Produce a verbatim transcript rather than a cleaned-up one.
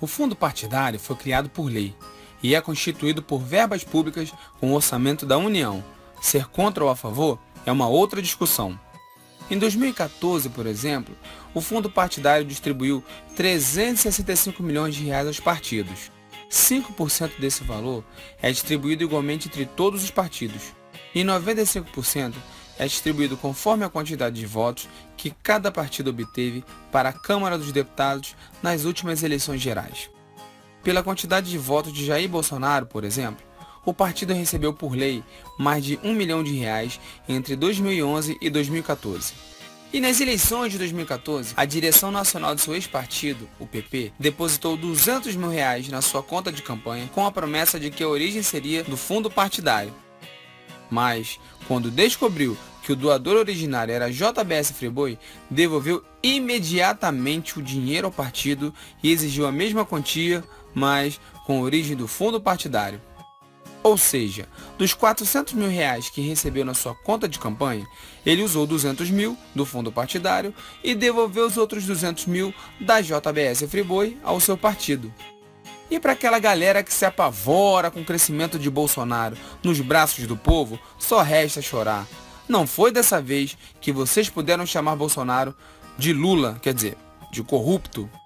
O fundo partidário foi criado por lei e é constituído por verbas públicas com o orçamento da União. Ser contra ou a favor é uma outra discussão. Em dois mil e quatorze, por exemplo, o fundo partidário distribuiu trezentos e sessenta e cinco milhões de reais aos partidos. cinco por cento desse valor é distribuído igualmente entre todos os partidos e noventa e cinco por cento é distribuído conforme a quantidade de votos que cada partido obteve para a Câmara dos Deputados nas últimas eleições gerais. Pela quantidade de votos de Jair Bolsonaro, por exemplo, o partido recebeu por lei mais de um milhão de reais entre dois mil e onze e dois mil e quatorze. E nas eleições de dois mil e quatorze, a direção nacional do seu ex-partido, o P P, depositou duzentos mil reais na sua conta de campanha com a promessa de que a origem seria do fundo partidário. Mas, quando descobriu que o doador originário era J B S Friboi, devolveu imediatamente o dinheiro ao partido e exigiu a mesma quantia, mas com origem do fundo partidário. Ou seja, dos quatrocentos mil reais que recebeu na sua conta de campanha, ele usou duzentos mil do fundo partidário e devolveu os outros duzentos mil da J B S Friboi ao seu partido. E para aquela galera que se apavora com o crescimento de Bolsonaro nos braços do povo, só resta chorar. Não foi dessa vez que vocês puderam chamar Bolsonaro de Lula, quer dizer, de corrupto.